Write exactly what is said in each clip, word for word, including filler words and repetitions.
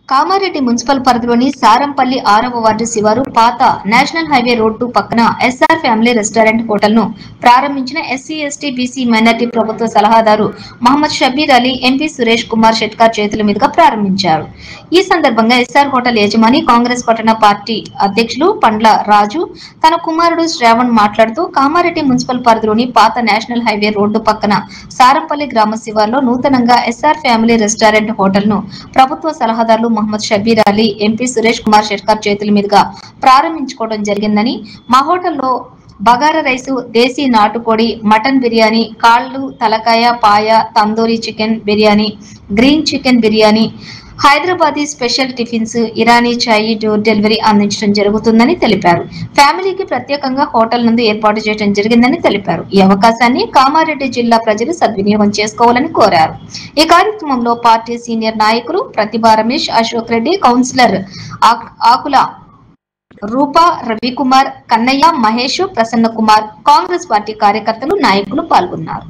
Kamareddy municipal పరిధిలోని సారంపల్లి ఆరవ ward శివారు పాత నేషనల్ హైవే రోడ్డు పక్కన ఎస్ఆర్ ఫ్యామిలీ రెస్టారెంట్ హోటల్ ను ప్రారంభించిన ఎస్సీ ఎస్టీ బీసీ మైనార్టీ ప్రభుత్వ సలహాదారు మహమ్మద్ షబీర్ అలీ ఎంపీ సురేష్ కుమార్ షెట్కార్ చేతుల మీదుగా ప్రారంభించారు. ఈ సందర్భంగా ఎస్ఆర్ హోటల్ యజమాని కాంగ్రెస్ పట్టణ పార్టీ అధ్యక్షులు పండ్ల రాజు తన కుమారుడు శ్రావణ్ మాట్లాడుతూ కామారెడ్డి మున్సిపల్ పరిధిలోని పాత నేషనల్ హైవే రోడ్డు పక్కన సారంపల్లి గ్రామ శివార్లో నూతనంగా ఎస్ఆర్ ఫ్యామిలీ రెస్టారెంట్ హోటల్ ను ప్రభుత్వ సలహాదారులు మహమ్మద్ షబీర్ అలీ ఎంపీ సురేష్ కుమార్ షెట్కార్ చేతుల మీదుగా ప్రారంభించుకోవడం జరిగిందని, మా హోటల్లో బగారా రైసు, దేశీ నాటుకోడి, మటన్ బిర్యానీ, కాళ్ళు, తలకాయ, పాయ, tandoori chicken biryani, green chicken biryani, Hyderabadi special tiffins, Irani chai door delivery అందించడం జరుగుతుందని తెలిపారు. ఫ్యామిలీకి ప్రత్యేకంగా హోటల్ నందు ఏర్పాటు చేయడం జరిగిందని తెలిపారు. ఈ అవకాశాన్ని కామారెడ్డి జిల్లా ప్రజలు సద్వినియోగం చేసుకోవాలని కోరారు. ఈ కార్యక్రమంలో పార్టీ సీనియర్ నాయకులు ప్రతిభా రమేష్, అశోక్ రెడ్డి, కౌన్సిలర్ ఆకుల రూపా, రవికుమార్, కన్నయ్య, మహేష్, ప్రసన్న కుమార్, కాంగ్రెస్ పార్టీ కార్యకర్తలు, నాయకులు పాల్గొన్నారు.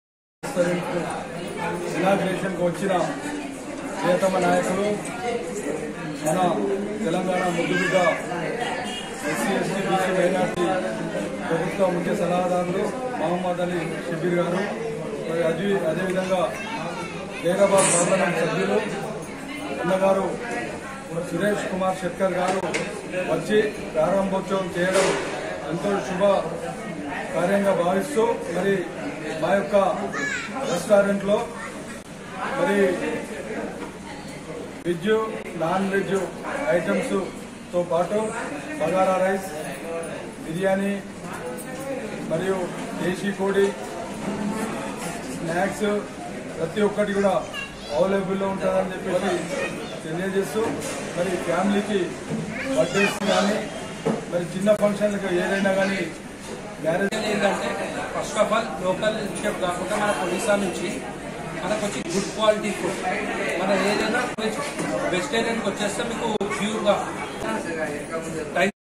ప్రియతమ నాయకులు మన తెలంగాణ ముద్దుబిడ్డ ఎస్సీ ఎస్టీ బీసీ మైనార్టీ ప్రభుత్వ ముఖ్య సలహాదారులు మహమ్మద్ అలీ షబీర్ గారు, అదే అదేవిధంగా హైదరాబాద్ పార్లమెంట్ సభ్యులు అన్నగారు సురేష్ కుమార్ షెట్కర్ గారు వచ్చి ప్రారంభోత్సవం చేయడం ఎంతో శుభ కార్యంగా భావిస్తూ మరి మా యొక్క రెస్టారెంట్లో మరి వెజ్, నాన్ వెజ్ ఐటమ్స్ తో పాటు బగారా రైస్, బిర్యానీ మరియు దేశీ కోడి, స్నాక్స్ ప్రతి ఒక్కటి కూడా అవైలబుల్లో ఉంటుందని చెప్పేసి తెలియజేస్తూ మరి ఫ్యామిలీకి బర్త్డేస్ కానీ మరి చిన్న ఫంక్షన్లకు ఏదైనా కానీ మ్యారేజ్ ఏంటంటే first of all local chef కాకుండా మన ఒడిశా నుంచి మనకు వచ్చి గుడ్ క్వాలిటీ ఫుడ్, మన ఏదైనా వెజిటేరియన్కి వచ్చేస్తే మీకు ప్యూర్గా